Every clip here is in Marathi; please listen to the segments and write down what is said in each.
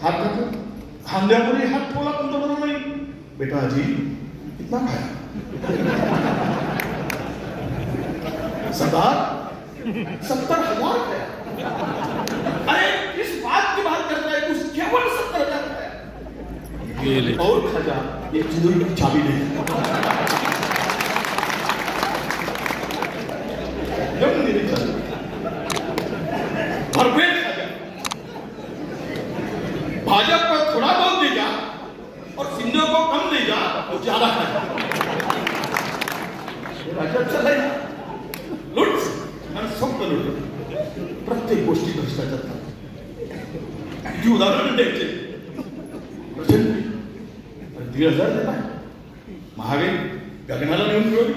हात घातला, खांद्यापुढे हात ठेवला पंतप्रधानांनी. बेटा आजी कितना खाया? सरदार 70,000 खाया. अरे किस बात की बात करता है तू? केवल 70,000 खाया. और खाजा ये चिदुर की चाबी नहीं. जब नहीं चल भरपेट खाजा. भाजपा को थोड़ा बहुत देगा और सिंधियों को कम देगा और ज्यादा खाजा. राज्य चलाय लूट आणि फक्त लूट. प्रत्येक गोष्टी भ्रष्टाचार. किती उदाहरण द्यायचे. 1,000 देता महागाई गगनाला नेऊन ठेवली.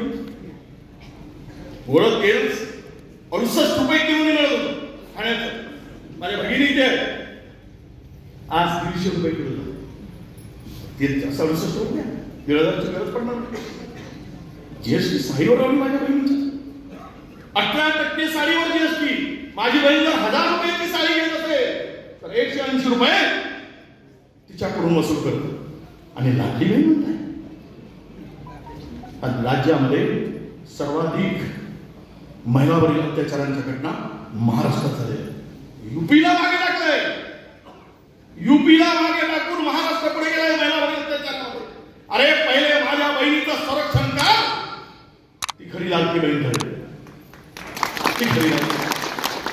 गोळं तेल 68 रुपये किलो मिळत होतं खाण्याचं. माझ्या भगिनी ते आज 150 रुपये किलो. तेल 68 रुपये. 1,000ची गरज पडणार नाही. जीएसटी साडीवर लावली माझ्या बहिणीची. 18% साडीवर जीएसटी. माझी बहीण जर 1,000 रुपयाची साडी घेत असेल तर 180 रुपये तिच्याकडून वसूल करतो. आणि लाडकी बहीण म्हणताय. राज्यामध्ये सर्वाधिक महिलावरील अत्याचारांच्या घटना महाराष्ट्रात झाल्या. युपीला मागे टाकलंय. युपीला मागे टाकून महाराष्ट्र पुढे गेलाय महिलावरील अत्याचारामध्ये. अरे पहिले माझ्या बहिणीचं संरक्षण कर, ती खरी लाडकी बहीण ठरेल.